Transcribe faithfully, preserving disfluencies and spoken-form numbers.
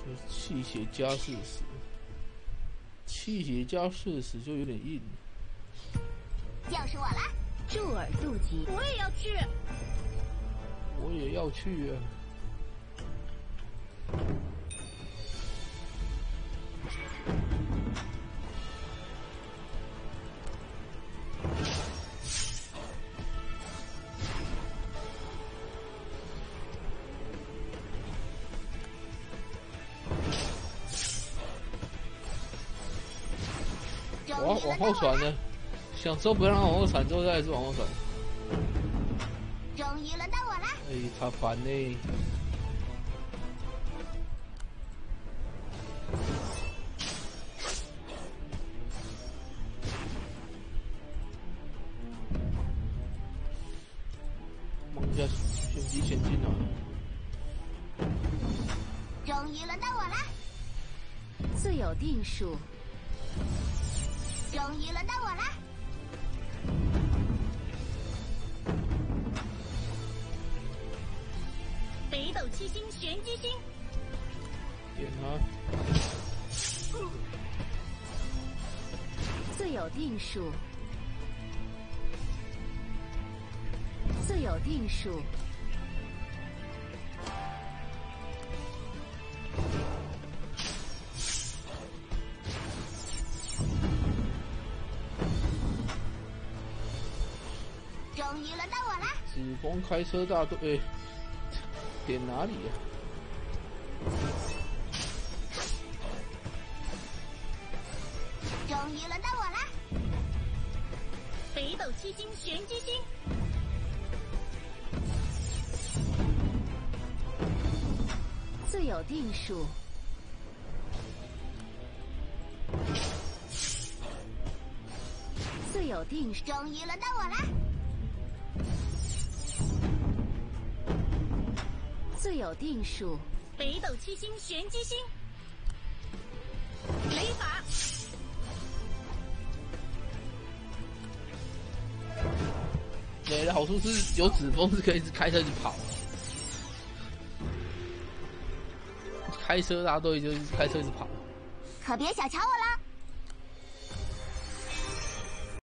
气血加四十，气血加四十就有点硬。 就是我了， 助尔渡己， 我也要去， 我也要去啊！我要往后传呢，想说不让往后传，之后再是往后传。 终于轮到我了。 哎，他烦呢。忙一下，旋击前进啊！ 终于轮到我了。 自有定数。 终于轮到我了。北斗七星玄机星， 点他。 自有定数。自有定数。 终于轮到我了。 紫光开车大队，欸、点哪里呀、啊？ 终于轮到我了。北斗七星玄机星， 自有定数。自有定数。 终于轮到我了。 自有定数。 北斗七星玄机星，雷法。 雷的好处是有指风是可以开车一直跑，开车大队就是开车一直跑。 可别小瞧我了。